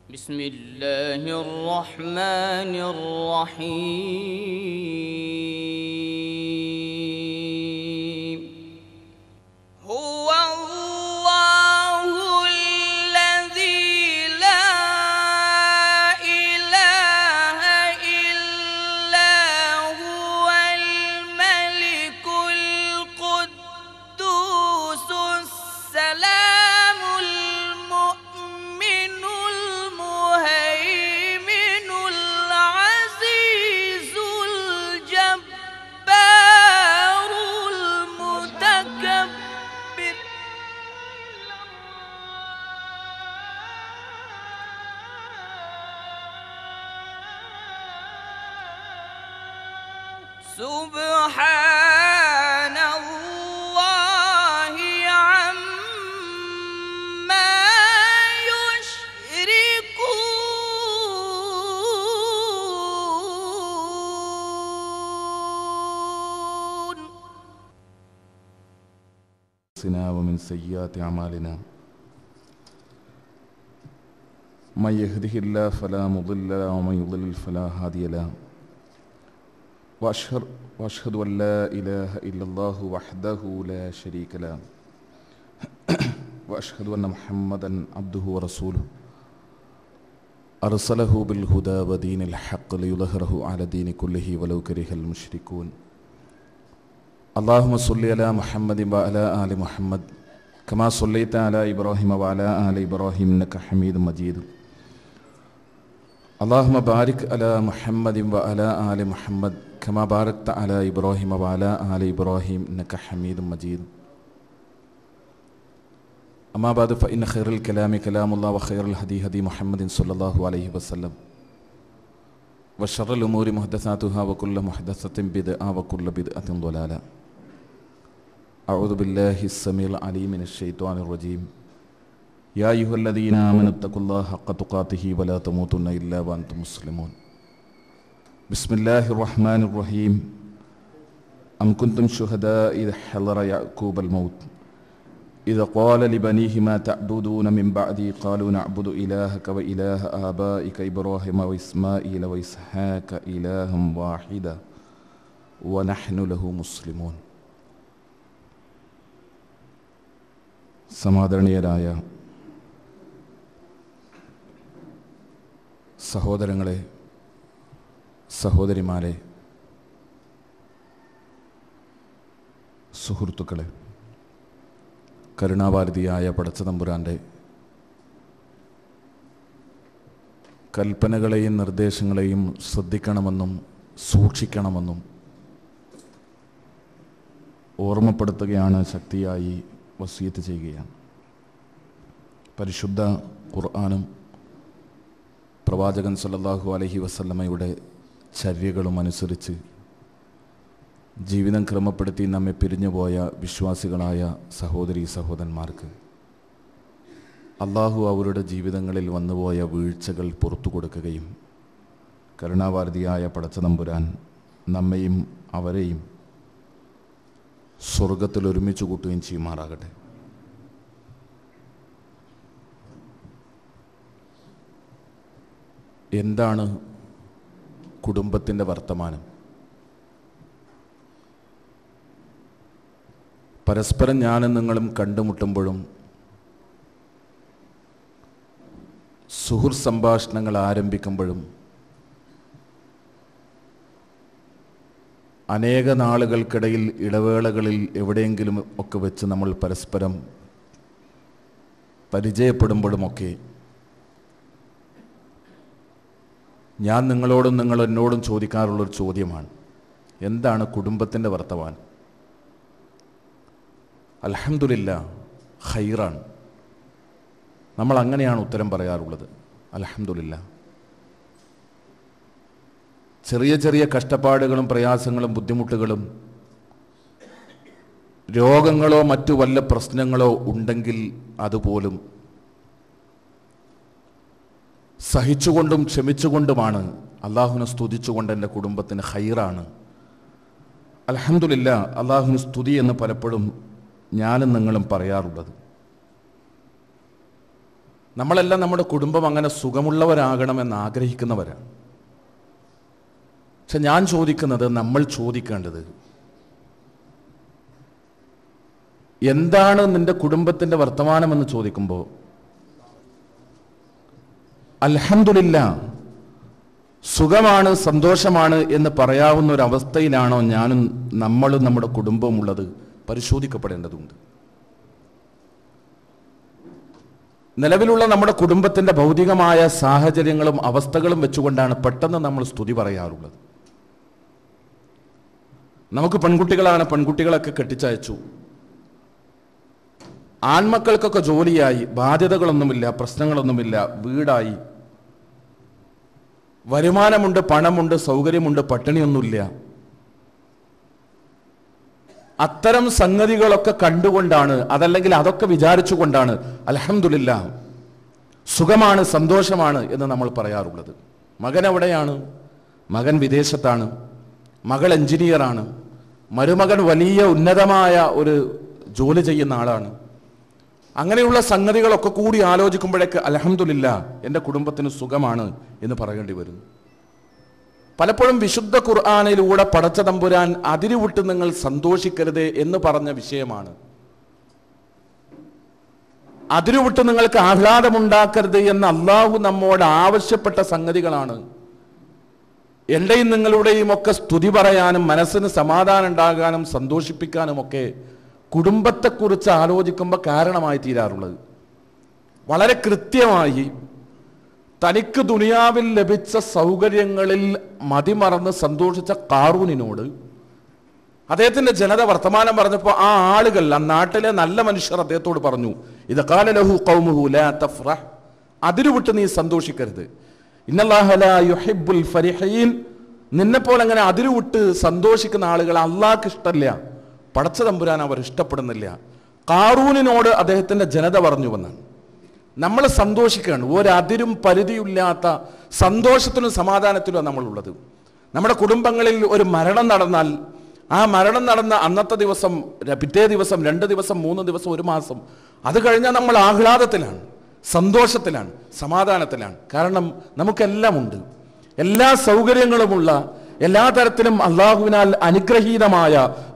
بسم الله الرحمن الرحيم هو الله الذي لا إله إلا هو الملك القدوس السلام المؤمن المهيمن العزيز الجبار المتكبر سبحان الله عما يشركون ومن سيئات أعمالنا من يهده الله فلا مضل له ومن يضلل فلا هادي له وأشهد أن لا إله إلا الله وحده لا شريك له وأشهد أن محمدا عبده ورسوله أرسله بالهدى ودين الحق ليظهره على الدين كله ولو كره المشركون اللهم صل على محمد وعلى آل محمد كما صليت على إبراهيم وعلى آل إبراهيم إنك حميد مجيد اللهم بارك على محمد وعلى آل محمد كما باركت على إبراهيم وعلى آل إبراهيم إنك حميد مجيد أما بعد فإن خير الكلام كلام الله وخير الهدي هدي محمد صلى الله عليه وسلم وشر الأمور محدثاتها وكل محدثة بدعة وكل بدعة ضلالة أعوذ بالله السميع العليم من الشيطان الرجيم يا أيها الذين آمنوا اتقوا الله حق تقاته ولا تموتن إلا وأنتم مسلمون بسم الله الرحمن الرحيم أم كنتم شهداء إذ حضر يعقوب الموت إذا قال لبنيه ما تعبدون من بعدي قالوا نعبد إلهك وإله آبائك إبراهيم وإسماعيل وإسحاق إلها واحدا ونحن له مسلمون സമാദരണീയരായ സഹോദരങ്ങളെ, സഹോദരിമാരെ, സുഹൃത്തുക്കളെ, കരുണാവാരിധിയായ പടച്ചതമ്പുരാൻ്റെ കൽപ്പനകളെയും നിർദ്ദേശങ്ങളെയും ശ്രദ്ധിക്കണമെന്നും സൂക്ഷിക്കണമെന്നും ഓർമ്മപ്പെടുത്തുകയാണ്, ശക്തിയായി വസിയത്ത് ചെയ്യുകയാണ്. പരിശുദ്ധ ഖുർആനും പ്രവാചകൻ സല്ലല്ലാഹു അലൈഹി വസല്ലമയുടെ ചര്യകളും അനുസരിച്ച് ജീവിതം ക്രമപ്പെടുത്തി നമ്മെ പിരിഞ്ഞുപോയ വിശ്വാസികളായ സഹോദരീ സഹോദരന്മാർക്ക് അള്ളാഹു അവരുടെ ജീവിതങ്ങളിൽ വന്നുപോയ വീഴ്ചകൾ പുറത്തു കൊടുക്കുകയും കരുണാവാരിധിയായ പടച്ചതമ്പുരാൻ നമ്മെയും അവരെയും സ്വർഗത്തിൽ ഒരുമിച്ച് കൂട്ടുകയും ചെയ്യുമാറാകട്ടെ. എന്താണ് കുടുംബത്തിൻ്റെ വർത്തമാനം? പരസ്പരം ഞാനും നിങ്ങളും കണ്ടുമുട്ടുമ്പോഴും സുഹൃത്ത് സംഭാഷണങ്ങൾ ആരംഭിക്കുമ്പോഴും അനേക നാളുകൾക്കിടയിൽ ഇടവേളകളിൽ എവിടെയെങ്കിലും ഒക്കെ വെച്ച് നമ്മൾ പരസ്പരം പരിചയപ്പെടുമ്പോഴുമൊക്കെ ഞാൻ നിങ്ങളോടും നിങ്ങൾ എന്നോടും ചോദിക്കാറുള്ളൊരു ചോദ്യമാണ്, എന്താണ് കുടുംബത്തിൻ്റെ വർത്തമാനം? അൽഹംദുലില്ലാ ഖൈറാണ്. നമ്മൾ അങ്ങനെയാണ് ഉത്തരം പറയാറുള്ളത്, അൽഹംദുലില്ലാ. ചെറിയ ചെറിയ കഷ്ടപ്പാടുകളും പ്രയാസങ്ങളും ബുദ്ധിമുട്ടുകളും രോഗങ്ങളോ മറ്റു വല്ല പ്രശ്നങ്ങളോ ഉണ്ടെങ്കിൽ അതുപോലും സഹിച്ചുകൊണ്ടും ക്ഷമിച്ചുകൊണ്ടുമാണ് അള്ളാഹുവിനെ സ്തുതിച്ചുകൊണ്ട് എൻ്റെ കുടുംബത്തിന് ഖൈറാണ്, അൽഹംദുലില്ലാ, അള്ളാഹുവിന് സ്തുതി എന്ന് പലപ്പോഴും ഞാനും നിങ്ങളും പറയാറുള്ളത്. നമ്മളെല്ലാം നമ്മുടെ കുടുംബം അങ്ങനെ സുഖമുള്ളവരാകണമെന്ന് ആഗ്രഹിക്കുന്നവരാണ്. പക്ഷെ ഞാൻ ചോദിക്കുന്നത്, നമ്മൾ ചോദിക്കേണ്ടത്, എന്താണ് നിന്റെ കുടുംബത്തിൻ്റെ വർത്തമാനമെന്ന് ചോദിക്കുമ്പോൾ അൽഹംദുലില്ലാ സുഖമാണ്, സന്തോഷമാണ് എന്ന് പറയാവുന്ന ഒരു അവസ്ഥയിലാണോ ഞാനും നമ്മളും നമ്മുടെ കുടുംബവും ഉള്ളത്? പരിശോധിക്കപ്പെടേണ്ടതുണ്ട്. നിലവിലുള്ള നമ്മുടെ കുടുംബത്തിൻ്റെ ഭൗതികമായ സാഹചര്യങ്ങളും അവസ്ഥകളും വെച്ചുകൊണ്ടാണ് പെട്ടെന്ന് നമ്മൾ സ്തുതി പറയാറുള്ളത്. നമുക്ക് പെൺകുട്ടികളാണ്, പെൺകുട്ടികളൊക്കെ കെട്ടിച്ചയച്ചു, ആൺമക്കൾക്കൊക്കെ ജോലിയായി, ബാധ്യതകളൊന്നുമില്ല, പ്രശ്നങ്ങളൊന്നുമില്ല, വീടായി, വരുമാനമുണ്ട്, പണമുണ്ട്, സൗകര്യമുണ്ട്, പട്ടിണിയൊന്നുമില്ല. അത്തരം സംഗതികളൊക്കെ കണ്ടുകൊണ്ടാണ്, അതല്ലെങ്കിൽ അതൊക്കെ വിചാരിച്ചുകൊണ്ടാണ് അൽഹംദുലില്ലാ സുഖമാണ്, സന്തോഷമാണ് എന്ന് നമ്മൾ പറയാറുള്ളത്. മകൻ എവിടെയാണ്? മകൻ വിദേശത്താണ്, മകൾ എഞ്ചിനീയറാണ്, മരുമകൻ വലിയ ഉന്നതമായ ഒരു ജോലി ചെയ്യുന്ന ആളാണ്. അങ്ങനെയുള്ള സംഗതികളൊക്കെ കൂടി ആലോചിക്കുമ്പോഴേക്ക് അൽഹംദുലില്ലാ എൻ്റെ കുടുംബത്തിന് സുഖമാണ് എന്ന് പറയേണ്ടി വരുന്നു. പലപ്പോഴും വിശുദ്ധ ഖുർആനിലൂടെ പടച്ച തമ്പുരാൻ അതിരുവിട്ട് നിങ്ങൾ സന്തോഷിക്കരുത് എന്ന് പറഞ്ഞ വിഷയമാണ്. അതിരുവിട്ട് നിങ്ങൾക്ക് ആഹ്ലാദമുണ്ടാക്കരുത് എന്ന് അള്ളാഹു നമ്മോട് ആവശ്യപ്പെട്ട സംഗതികളാണ്. എൻ്റെയും നിങ്ങളുടെയും ഒക്കെ സ്തുതി പറയാനും മനസ്സിന് സമാധാനം ഉണ്ടാകാനും സന്തോഷിപ്പിക്കാനും ഒക്കെ കുടുംബത്തെക്കുറിച്ച് ആലോചിക്കുമ്പോൾ കാരണമായി തീരാറുള്ളത്. വളരെ കൃത്യമായി തനിക്ക് ദുനിയാവിൽ ലഭിച്ച സൗകര്യങ്ങളിൽ മതിമറന്ന് സന്തോഷിച്ച ഖാറൂനിനോട് അദ്ദേഹത്തിന്റെ ജനത വർത്തമാനം പറഞ്ഞപ്പോൾ ആ ആളുകൾ, ആ നാട്ടിലെ നല്ല മനുഷ്യർ അദ്ദേഹത്തോട് പറഞ്ഞു, ഇത് ഖാല ലഹു ഖൗമുഹു ലാ തഫ്റഹ്, അതിരുവിട്ട് നീ സന്തോഷിക്കരുത്, ഇന്നല്ലാഹ ലാ യുഹിബ്ബുൽ ഫരിഹീൻ, നിന്നെപ്പോലെ അങ്ങനെ അതിരുവിട്ട് സന്തോഷിക്കുന്ന ആളുകൾ അള്ളാഹ്ക്ക് ഇഷ്ടമില്ല, പടച്ച തമ്പുരാൻ അവർ ഇഷ്ടപ്പെടുന്നില്ല. ഖാറൂനിനോട് അദ്ദേഹത്തിന്റെ ജനത പറഞ്ഞു വന്നാണ്. നമ്മൾ സന്തോഷിക്കുകയാണ്, ഒരതിരും പരിധിയില്ലാത്ത സന്തോഷത്തിനും സമാധാനത്തിലും നമ്മളുള്ളത്. നമ്മുടെ കുടുംബങ്ങളിൽ ഒരു മരണം നടന്നാൽ ആ മരണം നടന്ന അന്നത്തെ ദിവസം, പിറ്റേ ദിവസം, 2 ദിവസം, 3 ദിവസം, 1 മാസം, അത് കഴിഞ്ഞാൽ നമ്മൾ ആഹ്ലാദത്തിലാണ്, സന്തോഷത്തിലാണ്, സമാധാനത്തിലാണ്. കാരണം നമുക്കെല്ലാം ഉണ്ട്, എല്ലാ സൗകര്യങ്ങളുമുള്ള, എല്ലാ തരത്തിലും അള്ളാഹുവിനാൽ അനുഗ്രഹീതമായ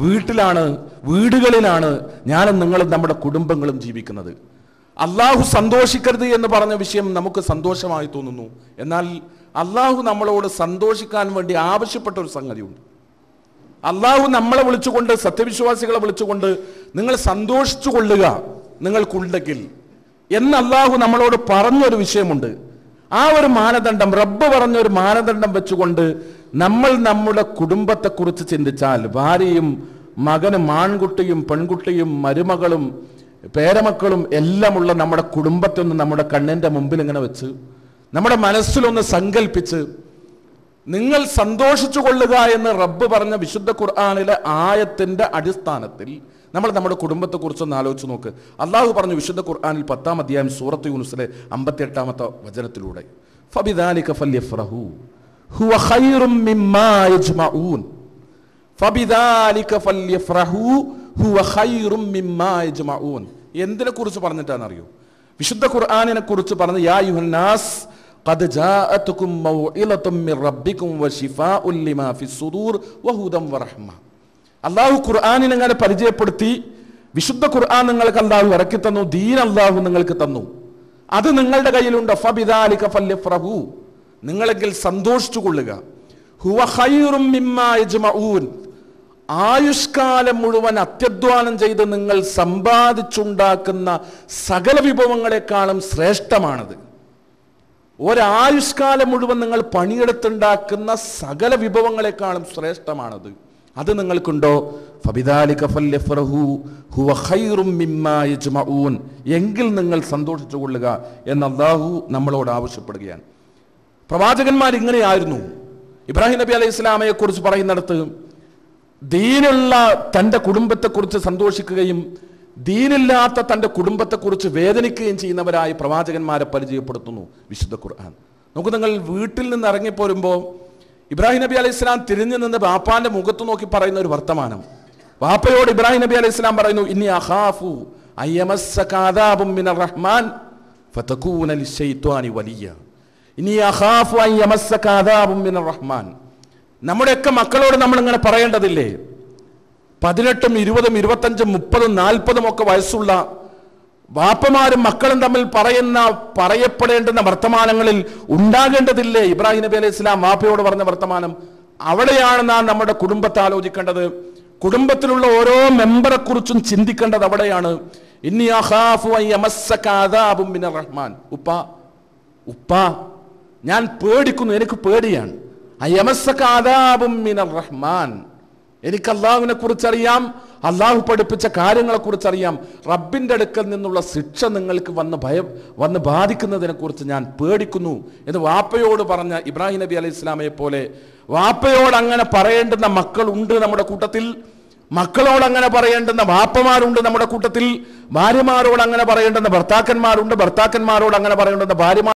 വീടുകളിലാണ് ഞാനും നിങ്ങളും നമ്മുടെ കുടുംബങ്ങളും ജീവിക്കുന്നത്. അള്ളാഹു സന്തോഷിക്കരുത് എന്ന് പറഞ്ഞ വിഷയം നമുക്ക് സന്തോഷമായി തോന്നുന്നു. എന്നാൽ അള്ളാഹു നമ്മളോട് സന്തോഷിക്കാൻ വേണ്ടി ആവശ്യപ്പെട്ട ഒരു സംഗതിയുണ്ട്. അള്ളാഹു നമ്മളെ വിളിച്ചുകൊണ്ട്, സത്യവിശ്വാസികളെ വിളിച്ചുകൊണ്ട്, നിങ്ങൾ സന്തോഷിച്ചു കൊള്ളുക നിങ്ങൾക്കുണ്ടെങ്കിൽ എന്ന് അള്ളാഹു നമ്മളോട് പറഞ്ഞൊരു വിഷയമുണ്ട്. ആ ഒരു മാനദണ്ഡം, റബ്ബ് പറഞ്ഞൊരു മാനദണ്ഡം വെച്ചുകൊണ്ട് നമ്മൾ നമ്മുടെ കുടുംബത്തെക്കുറിച്ച് ചിന്തിച്ചാൽ, ഭാര്യയും മകനും ആൺകുട്ടിയും പെൺകുട്ടിയും മരുമകളും പേരമക്കളും എല്ലാമുള്ള നമ്മുടെ കുടുംബത്തെ ഒന്ന് നമ്മുടെ കണ്ണിൻ്റെ മുമ്പിൽ ഇങ്ങനെ വെച്ച് നമ്മുടെ മനസ്സിലൊന്ന് സങ്കല്പിച്ച് നിങ്ങൾ സന്തോഷിച്ചു കൊള്ളുക എന്ന് റബ്ബ് പറഞ്ഞ വിശുദ്ധ ഖുർആനിലെ ആയത്തിന്റെ അടിസ്ഥാനത്തിൽ നമ്മൾ നമ്മുടെ കുടുംബത്തെക്കുറിച്ചൊന്ന് ആലോചിച്ച് നോക്ക്. അള്ളാഹു പറഞ്ഞു വിശുദ്ധ ഖുർആനിൽ 10-ാം അധ്യായം സൂറത്ത് യൂനുസിലെ 58-ാമത്തെ വചനത്തിലൂടെ, ഫബിദാലിക ഫല്യഫ്റഹു ഹുവ ഖൈറും മിമ്മാ യജ്മഊൻ, ഫബിദാലിക ഫല്യഫ്റഹു ഹുവ ഖൈറും മിമ്മാ യജ്മഊൻ. എന്തിനെ കുറിച്ച് പറഞ്ഞിട്ടാണെന്നറിയോ? വിശുദ്ധ ഖുർആനിനെ കുറിച്ച് പറഞ്ഞത്, യാ അയ്യുഹന്നാസ് ഖദ് ജാഅതുകും മൗഇലത്തും മിർ റബ്ബികും വശിഫാഉൻ ലിമാ ഫിസ്സുദൂർ വഹുദൻ വറഹ്മ. അല്ലാഹു ഖുർആനിനെ അങ്ങനെ പരിചയപ്പെടുത്തി. വിശുദ്ധ ഖുർആൻ നിങ്ങൾക്ക് അല്ലാഹു ഇറക്കി തന്നു, ദീൻ അല്ലാഹു നിങ്ങൾക്ക് തന്നു, അത് നിങ്ങളുടെ കയ്യിലുണ്ട്. ഫബിദാലിക ഫല്യഫ്റഹു, നിങ്ങളെങ്കിൽ സന്തോഷിച്ചു കൊള്ളുക. ഹുവ ഖൈറും മിമ്മാ യജ്മഊൻ, ആയുഷ്കാലം മുഴുവൻ അത്യധ്വാനം ചെയ്ത് നിങ്ങൾ സമ്പാദിച്ചുണ്ടാക്കുന്ന സകല വിഭവങ്ങളെക്കാളും ശ്രേഷ്ഠമാണത്. ഒരായുഷ്കാലം മുഴുവൻ നിങ്ങൾ പണിയെടുത്തുണ്ടാക്കുന്ന സകല വിഭവങ്ങളെക്കാളും ശ്രേഷ്ഠമാണത്. അത് നിങ്ങൾക്കുണ്ടോ? ഫബിദാലിക ഫല്യഫ്റഹു ഹുവ ഖൈറും മിമ്മാ യജ്മഊൻ, എങ്കിൽ നിങ്ങൾ സന്തോഷിച്ചു കൊള്ളുക എന്ന് അല്ലാഹു നമ്മളോട് ആവശ്യപ്പെടുകയാണ്. പ്രവാചകന്മാർ ഇങ്ങനെയായിരുന്നു. ഇബ്രാഹിം നബി അലൈഹി ഇസ്ലാമയെ കുറിച്ച് പറയുന്നിടത്ത് ദീനുള്ള തൻ്റെ കുടുംബത്തെക്കുറിച്ച് സന്തോഷിക്കുകയും ദീനില്ലാത്ത തൻ്റെ കുടുംബത്തെക്കുറിച്ച് വേദനിക്കുകയും ചെയ്യുന്നവരായി പ്രവാചകന്മാരെ പരിചയപ്പെടുത്തുന്നു വിശുദ്ധ ഖുർആൻ. നമുക്ക് നിങ്ങൾ വീട്ടിൽ നിന്ന് ഇറങ്ങിപ്പോരുമ്പോൾ ഇബ്രാഹിം നബി അലൈഹി ഇസ്ലാം തിരിഞ്ഞു നിന്ന് ബാപ്പാന്റെ മുഖത്ത് നോക്കി പറയുന്ന ഒരു വർത്തമാനം. വാപ്പയോട് ഇബ്രാഹിം നബി അലൈഹി ഇസ്ലാം പറയുന്നു, ഇന്നി അഖാഫു അയ്യമസ്സക അദാബും മിനർ റഹ്മാൻ ഫതകൂന ലിശ്ശൈത്വാനി വലിയ ഇനി അഖാഫു അൻ യമസ്സക അദാബും മിനർ റഹ്മാൻ. നമ്മുടെയൊക്കെ മക്കളോട് നമ്മൾ ഇങ്ങനെ പറയേണ്ടതില്ലേ? 18, 20, 25, 30, 40 ഒക്കെ വയസ്സുള്ള വാപ്പമാരും മക്കളും തമ്മിൽ പറയപ്പെടേണ്ടുന്ന വർത്തമാനങ്ങളിൽ ഉണ്ടാകേണ്ടതില്ലേ? ഇബ്രാഹിം നബി അലൈഹി ഇസ്ലാം വാപ്പയോട് പറഞ്ഞ വർത്തമാനം. അവിടെയാണ് നാം നമ്മുടെ കുടുംബത്തെ ആലോചിക്കേണ്ടത്. കുടുംബത്തിലുള്ള ഓരോ മെമ്പറെ കുറിച്ചും ചിന്തിക്കേണ്ടത് അവിടെയാണ്. ഇന്നി അഖാഫു അൻ യമസ്സക അദാബും മിനർ റഹ്മാൻ. ഉപ്പ ഞാൻ പേടിക്കുന്നു, എനിക്ക് പേടിയാണ്. അൻ യമസ്സക അദാബും മിനർ റഹ്മാൻ. എനിക്ക് അള്ളാഹുവിനെ കുറിച്ചറിയാം, അള്ളാഹു പഠിപ്പിച്ച കാര്യങ്ങളെ കുറിച്ചറിയാം. റബ്ബിന്റെ അടുക്കൽ നിന്നുള്ള ശിക്ഷ നിങ്ങൾക്ക് വന്ന് ബാധിക്കുന്നതിനെ കുറിച്ച് ഞാൻ പേടിക്കുന്നു എന്ന് വാപ്പയോട് പറഞ്ഞ ഇബ്രാഹിം നബി അലൈഹി ഇസ്ലാമയെ പോലെ വാപ്പയോട് അങ്ങനെ പറയേണ്ടുന്ന മക്കളുണ്ട് നമ്മുടെ കൂട്ടത്തിൽ. മക്കളോട് അങ്ങനെ പറയേണ്ടുന്ന വാപ്പമാരുണ്ട് നമ്മുടെ കൂട്ടത്തിൽ. ഭാര്യമാരോട് അങ്ങനെ പറയേണ്ടുന്ന ഭർത്താക്കന്മാരുണ്ട്. ഭർത്താക്കന്മാരോട് അങ്ങനെ പറയേണ്ടുന്ന ഭാര്യമാർ